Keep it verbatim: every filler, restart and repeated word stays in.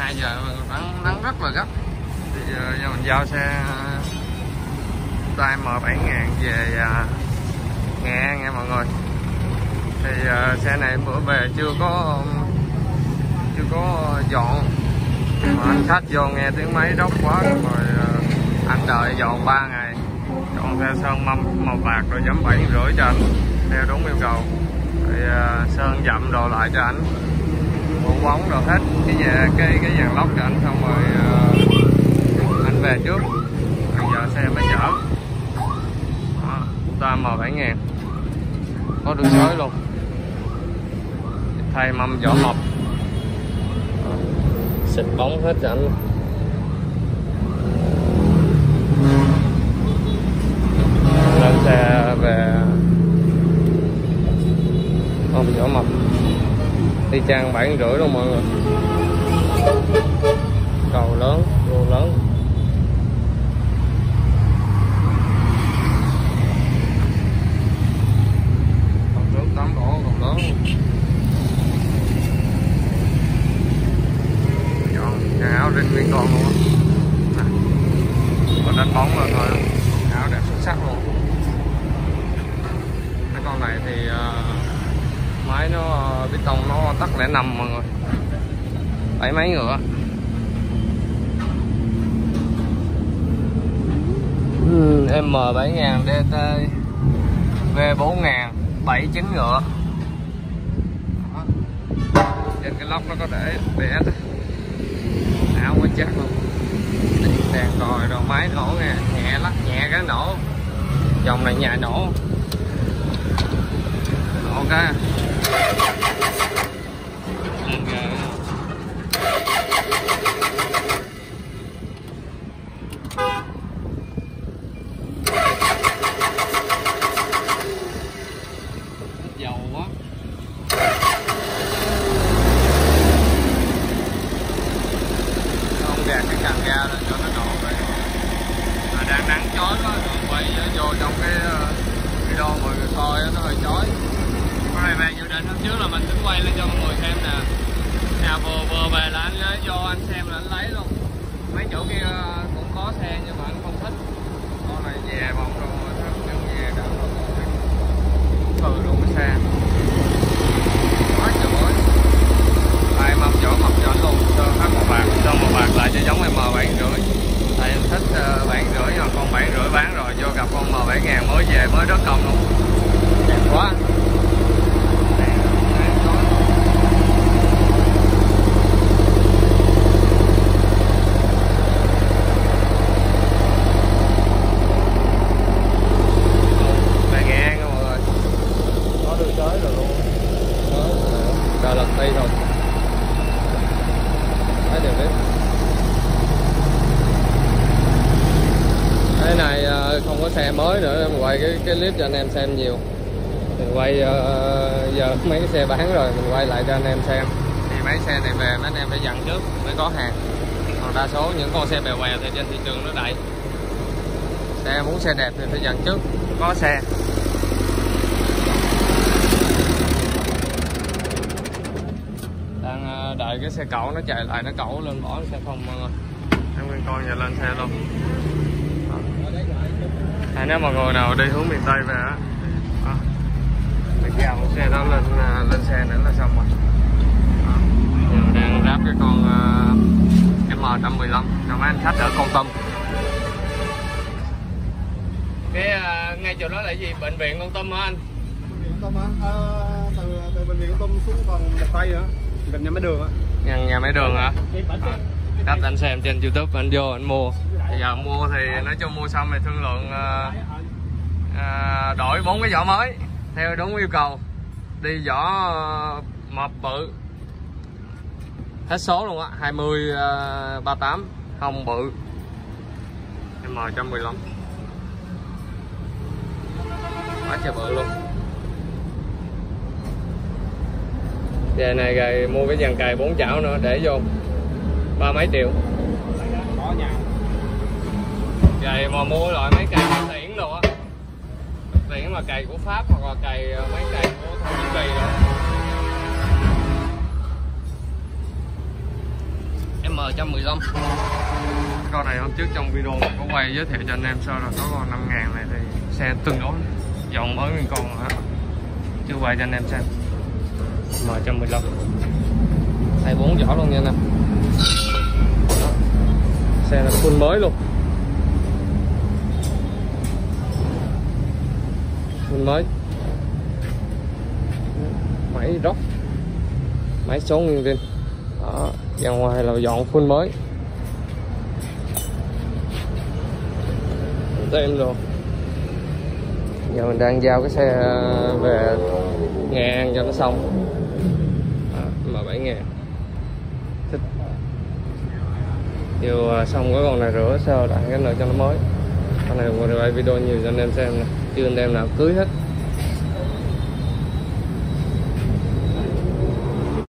hai giờ nắng nắng rất là gắt. Thì giờ, giờ mình giao xe Honda M bảy ngàn về uh, Nghệ An nha mọi người. Thì uh, xe này bữa về chưa có chưa có dọn, mà anh khách vô nghe tiếng máy đốc quá rồi uh, anh đợi dọn ba ngày, chọn theo sơn mâm màu bạc rồi chấm bảy rưỡi cho anh theo đúng yêu cầu. Thì uh, sơn dặm đồ lại cho anh, bộ bóng rồi hết cái nhà cái cái dàn lóc cho anh, xong rồi uh, anh về trước. Bây giờ xe mới chở Honda M bảy ngàn có đường sới luôn, thay mâm vỏ hộp, xịt bóng hết cho anh. Lên xe về không vỏ mập, đi trang bảy rưỡi luôn mọi người. Cầu lớn, lô lớn. Còn nước tắm đổ còn lớn luôn. Chọn nhà áo Rin nguyên con luôn á. Còn đánh bóng lên thôi, áo đẹp xuất sắc luôn. Cái con này thì uh, máy nó bê tông nó tắc lẻ năm mọi người, bảy mấy ngựa. M bảy ngàn đê tê V bốn ngàn bảy chín ngựa. Trên cái lốc nó có để bê ét, áo quá chắc luôn. Đèn còi đầu máy nổ nghe, nhẹ lắc nhẹ cái nổ. Dòng này nhà nổ nổ cái dầu quá. Không gạt cái càng ga lên cho nó nổ vậy. Mà đang nắng chói quá, quay vô trong cái video mọi người coi nó hơi chói. Cái này về dự định hôm trước là mình tính quay lên cho mọi người xem nè. Nào vừa vừa về là anh lấy vô anh xem là anh lấy luôn. Mấy chỗ kia cũng có xe nhưng mà anh không thích. Con này về bóng rồi nó về đỡ thử luôn cái xe. Quá trời ơi. Đây mâm chỗ mập cho anh luôn, sơn hết màu bạc, sơn màu bạc lại cho giống M bảy rưỡi. Tại em thích uh, bảy rưỡi nhưng mà con bảy rưỡi bán rồi, vô gặp con M bảy ngàn mới về mới đất công luôn. Đẹp quá. Về Nghệ An mọi người. Có đường tới rồi luôn. Đó, lần tay rồi. Thấy được đấy. Cái này không có xe mới nữa, em quay cái cái clip cho anh em xem nhiều. Mình quay uh, giờ mấy cái xe bán rồi mình quay lại cho anh em xem. Thì mấy xe này về mấy anh em phải dặn trước mới có hàng. Còn đa số những con xe bèo bèo thì trên thị trường nó đầy. Xe muốn xe đẹp thì phải dặn trước có xe. Đang uh, đợi cái xe cẩu nó chạy lại, nó cẩu lên bỏ xe không mọi người. Em nguyên con giờ lên xe luôn. À, nếu mọi người nào đi hướng miền Tây về á, mình giao một xe đó lên lên xe nữa là xong rồi. Giờ đang ráp cái con uh, M một một năm cho mấy anh khách ở Kon Tum. Cái uh, ngay chỗ đó là gì? Bệnh viện Kon Tum hả anh? Bệnh viện Kon Tum hả? À, từ, từ bệnh viện Kon Tum xuống còn một tay nữa, gần nhà máy đường á. Nhà nhà máy đường hả? À, cách anh xem trên YouTube anh vô anh mua. Bây giờ mua thì nói chung mua xong thì thương lượng uh, uh, đổi bốn cái vỏ mới theo đúng yêu cầu, đi vỏ uh, mập bự hết số luôn á, hai mươi ba tám hông bự M một một năm quá trời bự luôn. Về này rồi mua cái dàn cày bốn chảo nữa để vô ba mấy triệu. Cày mà mua loại mấy cày tiễn đồ á, tiễn mà cày của Pháp hoặc là cày mấy cày của Thổ Nhĩ Kỳ rồi. M một trăm mười lăm. Con này hôm trước trong video mình có quay giới thiệu cho anh em sơ rồi, có con năm ngàn này thì xe tương đối dòng mới nguyên con hả, chưa quay cho anh em xem. M một trăm mười lăm hai mươi bốn vỏ luôn nha anh em. Đó. Xe là full mới luôn, full mới, máy rock, máy số nguyên zin. Đó, ra ngoài là dọn full mới tem luôn. Giờ mình đang giao cái xe về Nghệ An cho nó xong. M bảy ngàn thích nhiều, xong cái con này rửa sơ lại cái nữa cho nó mới. Con này mình quay video nhiều cho anh em xem nè, chưa anh em nào cưới hết.